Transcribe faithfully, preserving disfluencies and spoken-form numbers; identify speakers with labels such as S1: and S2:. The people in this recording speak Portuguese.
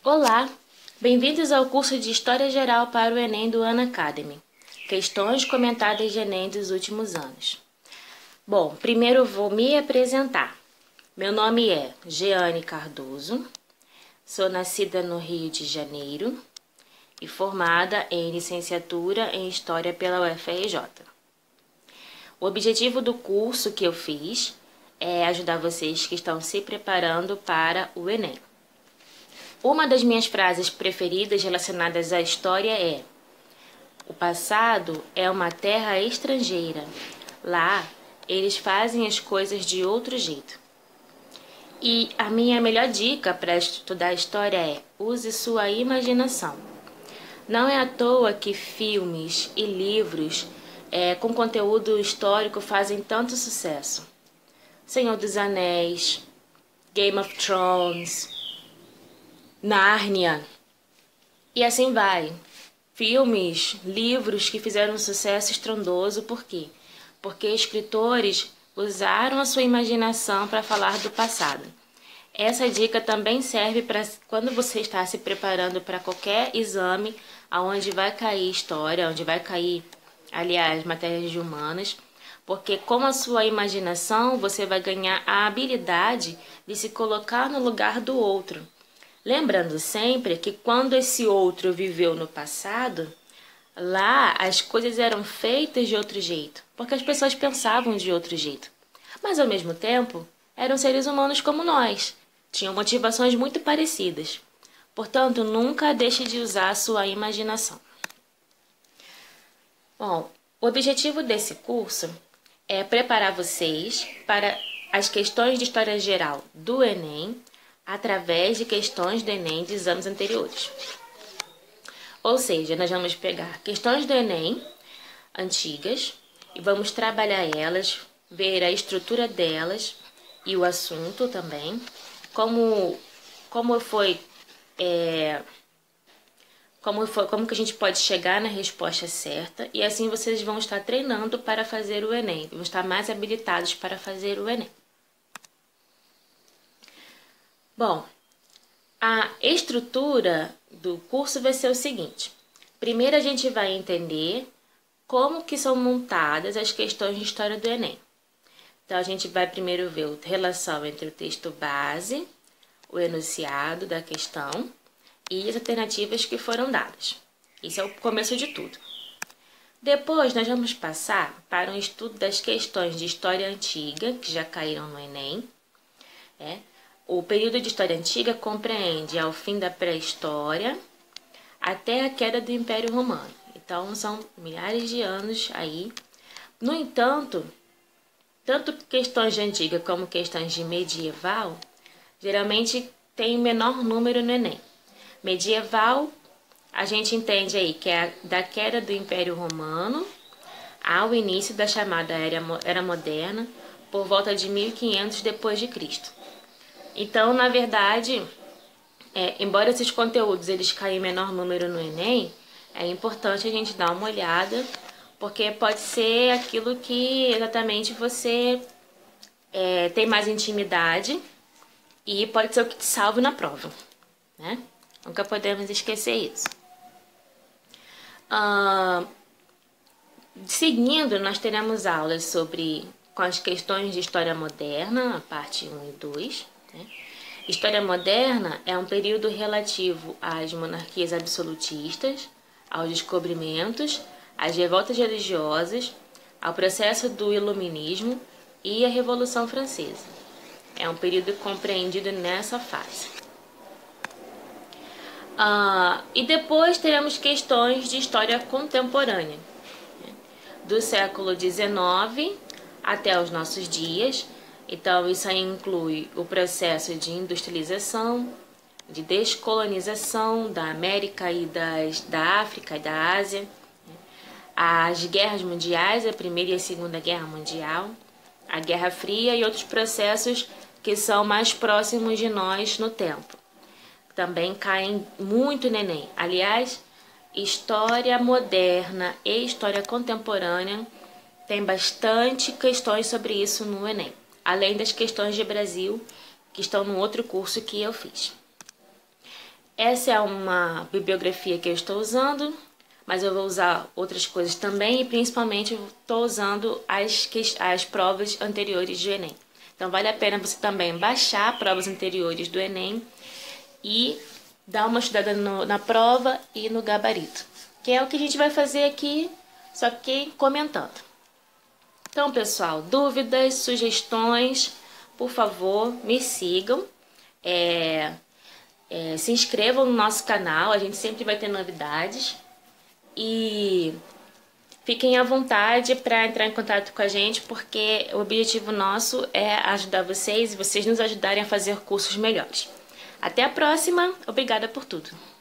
S1: Olá, bem-vindos ao curso de História Geral para o Enem do Unacademy. Questões comentadas de Enem dos últimos anos. Bom, primeiro vou me apresentar. Meu nome é Jeane Cardoso, sou nascida no Rio de Janeiro e formada em licenciatura em História pela U F R J. O objetivo do curso que eu fiz é ajudar vocês que estão se preparando para o Enem. Uma das minhas frases preferidas relacionadas à história é: o passado é uma terra estrangeira. Lá, eles fazem as coisas de outro jeito. E a minha melhor dica para estudar história é: use sua imaginação. Não é à toa que filmes e livros é, com conteúdo histórico fazem tanto sucesso. Senhor dos Anéis, Game of Thrones, Nárnia, e assim vai. Filmes, livros que fizeram um sucesso estrondoso, por quê? Porque escritores usaram a sua imaginação para falar do passado. Essa dica também serve para quando você está se preparando para qualquer exame, onde vai cair história, onde vai cair, aliás, matérias de humanas, porque com a sua imaginação você vai ganhar a habilidade de se colocar no lugar do outro. Lembrando sempre que quando esse outro viveu no passado, lá as coisas eram feitas de outro jeito, porque as pessoas pensavam de outro jeito. Mas ao mesmo tempo, eram seres humanos como nós, tinham motivações muito parecidas. Portanto, nunca deixe de usar a sua imaginação. Bom, o objetivo desse curso é preparar vocês para as questões de história geral do Enem, através de questões do Enem dos anos anteriores. Ou seja, nós vamos pegar questões do Enem antigas e vamos trabalhar elas, ver a estrutura delas e o assunto também, como, como foi, é, como foi, como que a gente pode chegar na resposta certa, e assim vocês vão estar treinando para fazer o Enem, vão estar mais habilitados para fazer o Enem. Bom, a estrutura do curso vai ser o seguinte. Primeiro a gente vai entender como que são montadas as questões de história do Enem. Então a gente vai primeiro ver a relação entre o texto base, o enunciado da questão e as alternativas que foram dadas. Isso é o começo de tudo. Depois nós vamos passar para um estudo das questões de história antiga, que já caíram no Enem, é. O período de história antiga compreende ao fim da pré-história até a queda do Império Romano. Então, são milhares de anos aí. No entanto, tanto questões de antiga como questões de medieval, geralmente tem menor número no Enem. Medieval, a gente entende aí que é da queda do Império Romano ao início da chamada Era Moderna, por volta de mil e quinhentos depois de Cristo. Então, na verdade, é, embora esses conteúdos eles caem em menor número no Enem, é importante a gente dar uma olhada, porque pode ser aquilo que exatamente você é, tem mais intimidade e pode ser o que te salve na prova, né? Nunca podemos esquecer isso. Ah, seguindo, nós teremos aulas sobre com as questões de história moderna, a parte um e dois. História moderna é um período relativo às monarquias absolutistas, aos descobrimentos, às revoltas religiosas, ao processo do iluminismo e à Revolução Francesa. É um período compreendido nessa fase. Ah, e depois teremos questões de história contemporânea, né, do século dezenove até os nossos dias. Então, isso aí inclui o processo de industrialização, de descolonização da América e das, da África e da Ásia, as guerras mundiais, a Primeira e a Segunda Guerra Mundial, a Guerra Fria e outros processos que são mais próximos de nós no tempo. Também caem muito no Enem. Aliás, história moderna e história contemporânea tem bastante questões sobre isso no Enem, além das questões de Brasil, que estão no outro curso que eu fiz. Essa é uma bibliografia que eu estou usando, mas eu vou usar outras coisas também e principalmente estou usando as, as provas anteriores do Enem. Então vale a pena você também baixar provas anteriores do Enem e dar uma estudada no, na prova e no gabarito, que é o que a gente vai fazer aqui, só que comentando. Então, pessoal, dúvidas, sugestões, por favor, me sigam. É, é, se inscrevam no nosso canal, a gente sempre vai ter novidades. E fiquem à vontade para entrar em contato com a gente, porque o objetivo nosso é ajudar vocês e vocês nos ajudarem a fazer cursos melhores. Até a próxima, obrigada por tudo!